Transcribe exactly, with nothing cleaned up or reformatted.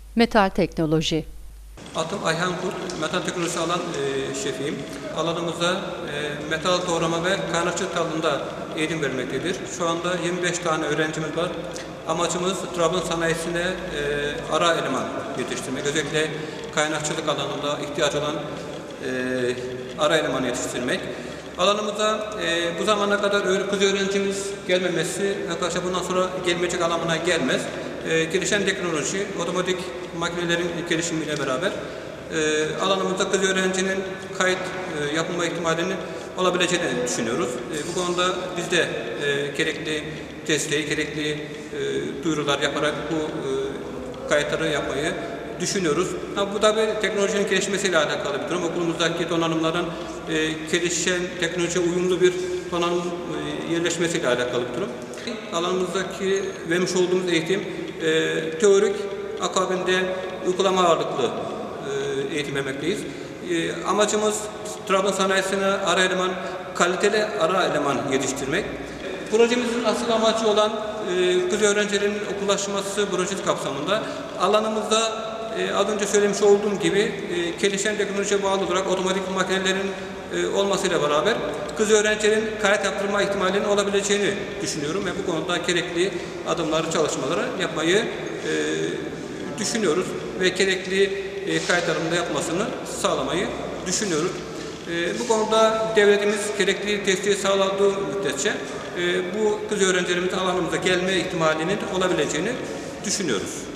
Metal teknoloji. Adım Ayhan Kurt, metal teknolojisi alan e, şefiyim. Alanımızda e, metal doğrama ve kaynakçılık alanında eğitim vermektedir. Şu anda yirmi beş tane öğrencimiz var. Amacımız Trabzon sanayisine e, ara eleman yetiştirmek. Özellikle kaynakçılık alanında ihtiyaç olan e, ara eleman yetiştirmek. Alanımıza e, bu zamana kadar kız öğrencimiz gelmemesi, arkadaşlar bundan sonra gelmeyecek anlamına gelmez. E, gelişen teknoloji, otomatik makinelerin gelişimiyle beraber e, alanımızda kız öğrencinin kayıt e, yapılma ihtimalinin olabileceğini düşünüyoruz. E, bu konuda biz de e, gerekli desteği, gerekli e, duyurular yaparak bu e, kayıtları yapmayı düşünüyoruz. Ha, bu da bir teknolojinin gelişmesiyle alakalı bir durum. Okulumuzdaki donanımların e, gelişen teknolojiye uyumlu bir donanım e, yerleşmesiyle alakalı bir durum. Alanımızdaki vermiş olduğumuz eğitim e, teorik, akabinde uygulama ağırlıklı e, eğitim vermekteyiz. E, amacımız Trabzon sanayisine ara eleman, kaliteli ara eleman yetiştirmek. Projemizin asıl amacı olan e, kız öğrencilerin okullaşması projesi kapsamında alanımızda e, az önce söylemiş olduğum gibi e, gelişen teknolojiye bağlı olarak otomatik makinelerin e, olmasıyla beraber kız öğrencilerin kayıt yaptırma ihtimalinin olabileceğini düşünüyorum ve bu konuda gerekli adımları, çalışmaları yapmayı e, düşünüyoruz ve gerekli e, kayıtlarını da yapmasını sağlamayı düşünüyoruz. E, bu konuda devletimiz gerekli desteği sağladığı müddetçe e, bu kız öğrencilerimizin alanımıza gelme ihtimalinin olabileceğini düşünüyoruz.